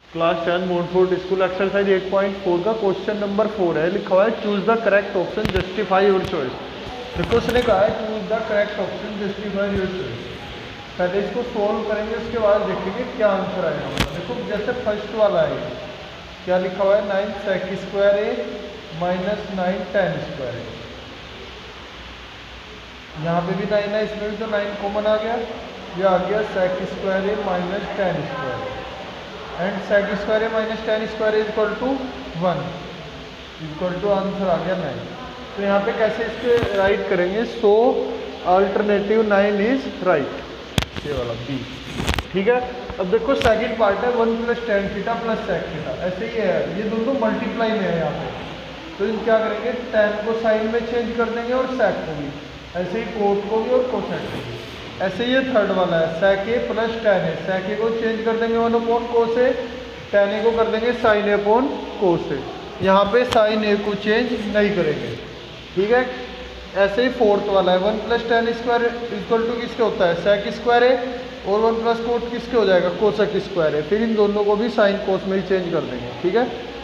Class 10 मोडफोर्ड school exercise 8.4 का question number 4 है। लिखा हुआ है choose the correct option justify your choice. देखो उसने कहा है choose the correct option justify your choice. पहले इसको सोल्व करेंगे, उसके बाद देखेंगे क्या आंसर आएगा हमारा। देखो जैसे फर्स्ट वाला है, क्या लिखा हुआ है 9 sec square A minus 9 tan square A. यहाँ पे भी 9 है, इसमें भी तो 9 कॉमन आ गया। ये आ गया sec square A minus tan square A and sec square A minus tan square A equal to 1 equal to answer आ गया 9। तो यहाँ पे कैसे इसके राइट करेंगे, सो अल्टरनेटिव 9 इज राइट, ये वाला बी। ठीक है। अब देखो सेकंड पार्ट है 1 plus tan theta plus sec theta, ऐसे ही है, ये दोनों मल्टीप्लाई में है यहाँ पे। तो इन क्या करेंगे, tan को साइन में चेंज कर देंगे और sec को भी, ऐसे ही cos को भी और cosec को भी। ऐसे ये थर्ड वाला है sec a plus tan a, sec a को चेंज कर देंगे 1 cos a, tan a को कर देंगे sin a cos a। यहाँ पे sin a को चेंज नहीं करेंगे। ठीक है। ऐसे ही फोर्थ वाला है 1 plus tan square equal to किसके होता है sec स्क्वायर a, और 1 प्लस कोट किसके हो जाएगा cosec स्क्वायर है। फिर इन दोनों को भी साइन कोस में ही चेंज कर देंगे। ठीक है।